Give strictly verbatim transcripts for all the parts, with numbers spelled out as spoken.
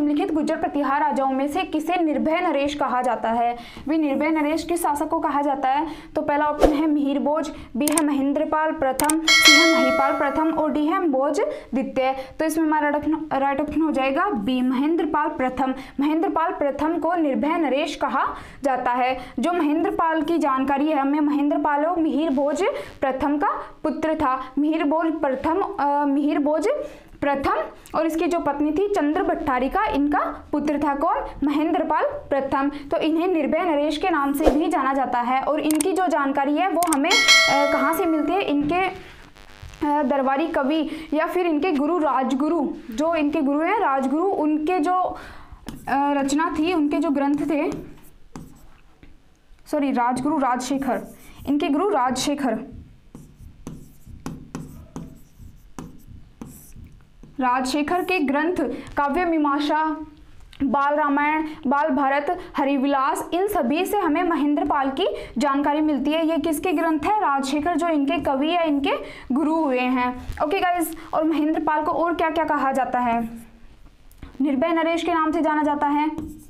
निम्नलिखित गुर्जर प्रतिहार राजाओं में से किसे निर्भय नरेश कहा जाता है? भी निर्भय नरेश किस शासक को कहा जाता है? तो पहला ऑप्शन है मिहिर भोज, बी है महेंद्रपाल प्रथम, सी है महिपाल प्रथम और डी है भोज द्वितीय। तो इसमें हमारा राइट ऑप्शन हो जाएगा बी महेंद्रपाल प्रथम। महेंद्रपाल प्रथम को निर्भय नरेश कहा जाता है। जो महेंद्रपाल की जानकारी है हमें, महेंद्रपाल मिहिर भोज प्रथम का पुत्र था। मिहिर भोज प्रथम मिहिर भोज प्रथम और इसकी जो पत्नी थी चंद्र भट्टारिका, इनका पुत्र था कौन? महेंद्रपाल प्रथम। तो इन्हें निर्भय नरेश के नाम से भी जाना जाता है। और इनकी जो जानकारी है वो हमें कहाँ से मिलती है? इनके दरबारी कवि या फिर इनके गुरु राजगुरु, जो इनके गुरु हैं राजगुरु, उनके जो रचना थी, उनके जो ग्रंथ थे, सॉरी राजगुरु राजशेखर, इनके गुरु राजशेखर राजशेखर के ग्रंथ काव्य मीमांसा, बाल रामायण, बाल भारत, हरिविलास, इन सभी से हमें महेंद्रपाल की जानकारी मिलती है। ये किसके ग्रंथ है? राजशेखर, जो इनके कवि या इनके गुरु हुए हैं। ओके गाइस, और महेंद्रपाल को और क्या क्या कहा जाता है? निर्भय नरेश के नाम से जाना जाता है,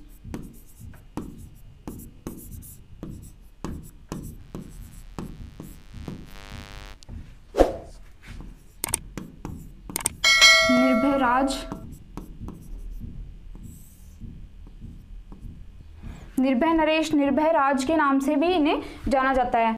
निर्भय राज, निर्भय नरेश, निर्भय राज के नाम से भी इन्हें जाना जाता है।